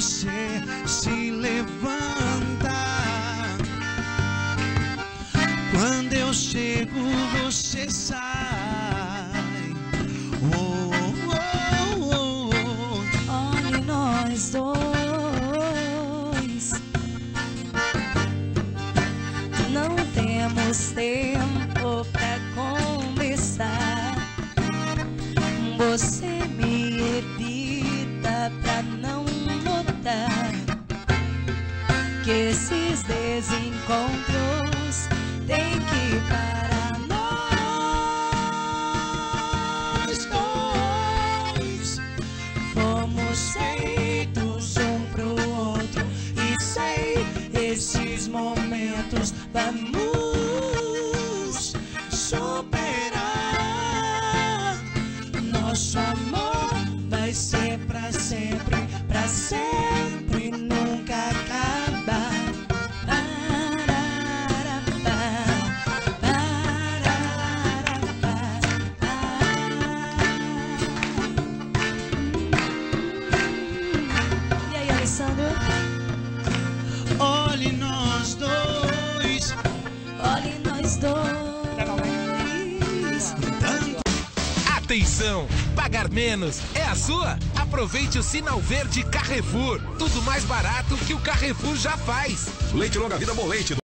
você se levanta. Quando eu chego, você sai. Oh, oh, oh, oh. Olhe nós dois, não temos tempo pra conversar. Você me evita pra não notar que esses desencontros tem que parar. Nós dois fomos feitos um pro outro, e sem esses momentos vamos superar. Nosso amor vai ser pra sempre nunca acabar. E aí, Alessandro? Olhe nós dois. Olhe nós dois. Atenção! Pagar menos é a sua? Aproveite o Sinal Verde Carrefour. Tudo mais barato que o Carrefour já faz. Leite longa vida Bom Leite.